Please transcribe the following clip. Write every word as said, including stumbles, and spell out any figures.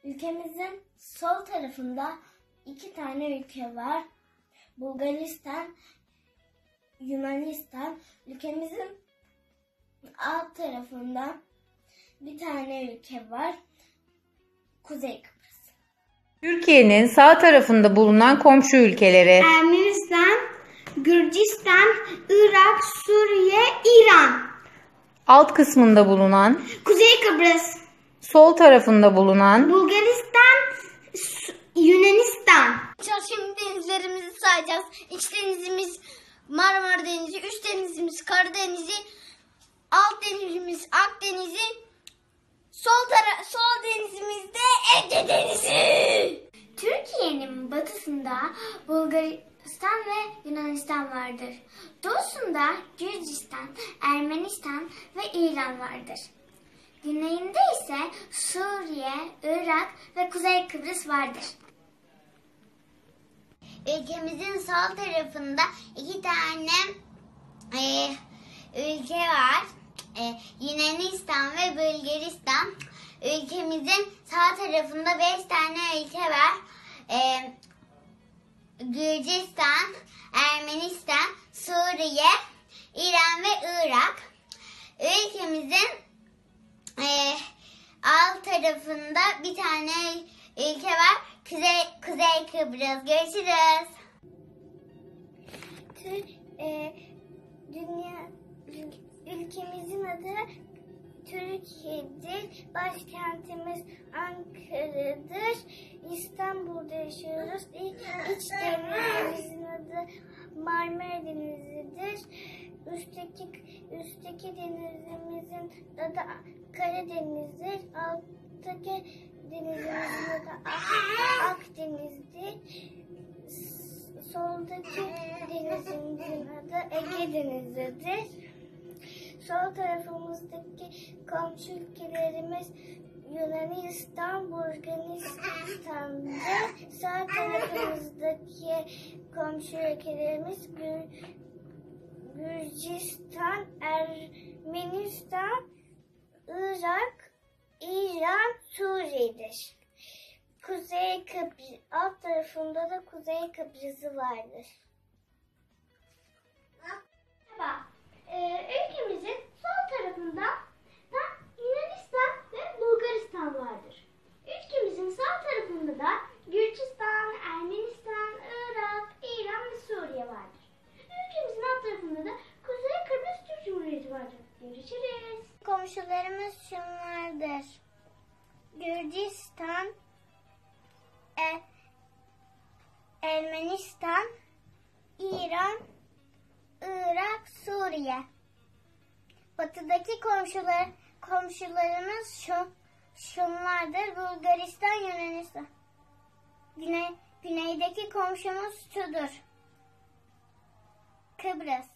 Ülkemizin sol tarafında iki tane ülke var. Bulgaristan, Yunanistan. Ülkemizin alt tarafında bir tane ülke var. Kuzey Kıbrıs. Türkiye'nin sağ tarafında bulunan komşu ülkeleri. Ermenistan, Gürcistan, Irak, Suriye, İran. Alt kısmında bulunan, Kuzey Kıbrıs. sol tarafında bulunan, Bulgaristan, Yunanistan. Şimdi denizlerimizi sayacağız. İç denizimiz Marmara Denizi, üst denizimiz Karadeniz'i, alt denizimiz Akdeniz'i, sol tara sol denizimizde Ege Denizi. Türkiye'nin batısında Bulgaristan ve Yunanistan vardır. Doğusunda Gürcistan, Ermenistan ve İran vardır. Güneyinde ise Suriye, Irak ve Kuzey Kıbrıs vardır. Ülkemizin sol tarafında iki tane e, ülke var. E, Yunanistan ve Bulgaristan. Ülkemizin sağ tarafında beş tane ülke var. E, Gürcistan, Ermenistan, Suriye, İran ve Irak. Ülkemizin e, alt tarafında bir tane ülke var. Kuzey, Kuzey Kıbrıs. Görüşürüz. E, dünya ülkemizin adı Türkiye'dir. Başkentimiz Ankara'dır. İstanbul'da yaşıyoruz. İç, iç denizimizin adı Marmara Denizi'dir. Üstteki, üstteki denizimizin adı Karadeniz'dir. Alttaki denizimizin adı Akdeniz'dir. Soldaki denizimizin adı Ege Denizi'dir. Sol tarafımızdaki komşu ülkelerimiz Yunanistan, Bulgaristan'dır. Sağ tarafımızdaki komşu ülkelerimiz Gür Gürcistan, Ermenistan, Irak, İran, Suriye'dir. Kuzey Kıbrıs, alt tarafında da Kuzey Kıbrıs'ı vardır. Merhaba. Ee, ülkemizin sol tarafında da Yunanistan ve Bulgaristan vardır. Ülkemizin sağ tarafında da Gürcistan, Ermenistan, Irak, İran ve Suriye vardır. Ülkemizin alt tarafında da Kuzey Kıbrıs Türk Cumhuriyeti vardır. Görüşürüz. Komşularımız şunlardır. Gürcistan, e, Ermenistan, İran, Irak, Suriye. Batıdaki komşular, komşularımız şu, şunlardır. Bulgaristan, Yunanistan. Güney, güneydeki komşumuz şudur. Kıbrıs.